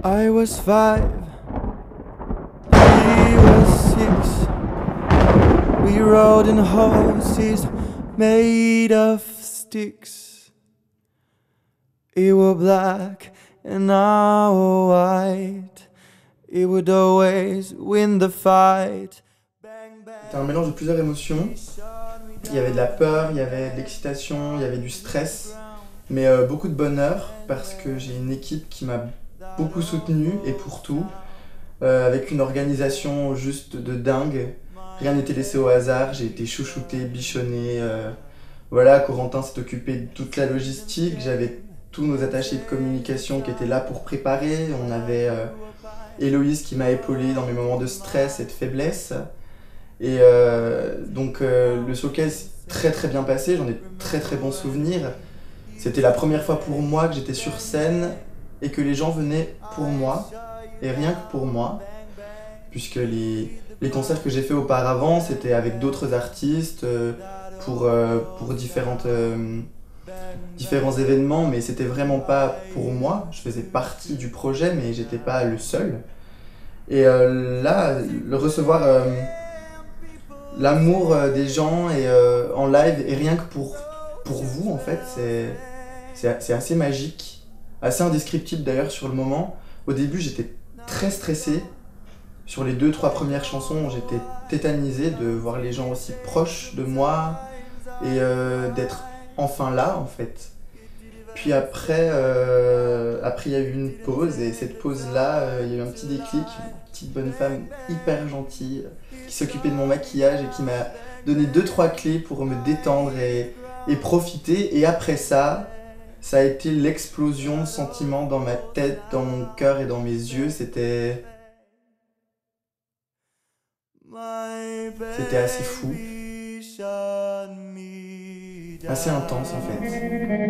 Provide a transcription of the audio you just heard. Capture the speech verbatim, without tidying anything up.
I was five, he was six. We rode in horses made of sticks. He were black and I were white. He would always win the fight. C'était un mélange de plusieurs émotions. Il y avait de la peur, il y avait de l'excitation, il y avait du stress, mais euh, beaucoup de bonheur parce que j'ai une équipe qui m'a beaucoup soutenu et pour tout, euh, avec une organisation juste de dingue. Rien n'était laissé au hasard, j'ai été chouchouté, bichonné. Euh, voilà, Corentin s'est occupé de toute la logistique, j'avais tous nos attachés de communication qui étaient là pour préparer. On avait euh, Héloïse qui m'a épaulé dans mes moments de stress et de faiblesse. Et euh, donc euh, le showcase s'est très très bien passé, j'en ai très très bons souvenirs. C'était la première fois pour moi que j'étais sur scène et que les gens venaient pour moi, et rien que pour moi, puisque les, les concerts que j'ai fait auparavant c'était avec d'autres artistes euh, pour, euh, pour différentes, euh, différents événements, mais c'était vraiment pas pour moi. Je faisais partie du projet mais j'étais pas le seul. Et euh, là, le recevoir... Euh, L'amour des gens et, euh, en live, et rien que pour, pour vous, en fait, c'est, c'est, c'est assez magique, assez indescriptible d'ailleurs sur le moment. Au début, j'étais très stressé. Sur les deux, trois premières chansons, j'étais tétanisé de voir les gens aussi proches de moi et euh, d'être enfin là, en fait. Puis après, euh, après il y a eu une pause, et cette pause-là, euh, il y a eu un petit déclic, une petite bonne femme hyper gentille qui s'occupait de mon maquillage et qui m'a donné deux trois clés pour me détendre et, et profiter. Et après ça, ça a été l'explosion de sentiments dans ma tête, dans mon cœur et dans mes yeux. C'était... C'était assez fou. Assez intense en fait.